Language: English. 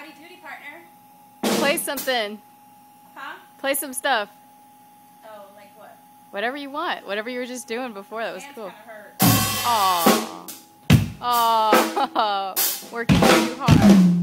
howdy doody, partner. Play something. Huh? Play some stuff. Oh, like what? Whatever you want. Whatever you were just doing before. That was cool. Aww. Aww. Aww. Working too hard.